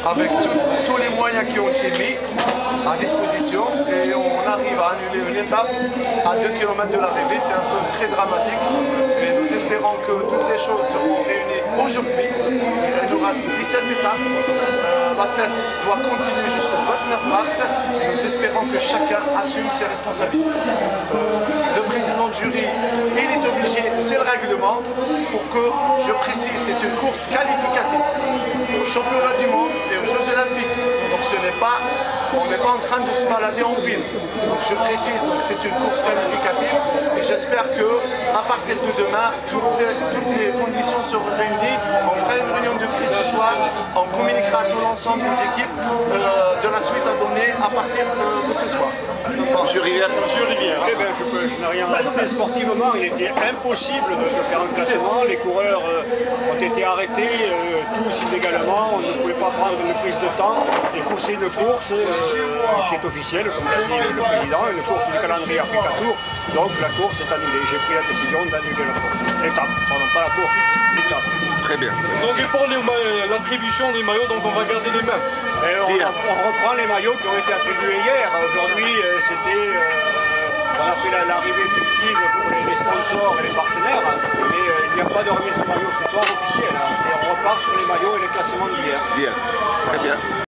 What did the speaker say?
avec tous les moyens qui ont été mis à disposition et on arrive à annuler une étape à 2 km de l'arrivée. C'est un peu très dramatique et nous espérons que toutes les choses seront réunies aujourd'hui. Il nous reste 17 étapes. La fête doit continuer jusqu'au 29 mars et nous espérons que chacun assume ses responsabilités. Le président du jury, il est obligé, c'est le règlement, pour que, je précise, c'est une course qualificative aux championnats du monde et aux Jeux Olympiques. Donc on n'est pas en train de se balader en ville. Donc je précise, c'est une course qualificative et j'espère que à partir de demain, toutes les conditions seront réunies. On fera une réunion de crise ce soir, on communiquera à tout l'ensemble des équipes de la suite à donner à partir de ce soir. Monsieur Rivière. Monsieur Rivière, je n'ai rien à ajouter. Sportivement, il était impossible de faire un classement. Les coureurs ont été arrêtés, tous illégalement. On ne pouvait pas prendre une prise de temps et fausser une course qui est officielle, comme l'a dit le président, une course du calendrier Africa Tour. Donc la course est annulée. J'ai pris la décision d'annuler la course. L'étape, pardon, pas la course, l'étape. Très bien. Donc et pour l'attribution des maillots, donc on va garder les mêmes. Et on reprend les maillots qui ont été attribués hier. Aujourd'hui, on a fait l'arrivée fictive pour les sponsors et les partenaires, mais il n'y a pas de remise de maillots ce soir officielle. On repart sur les maillots et les classements d'hier. Très bien.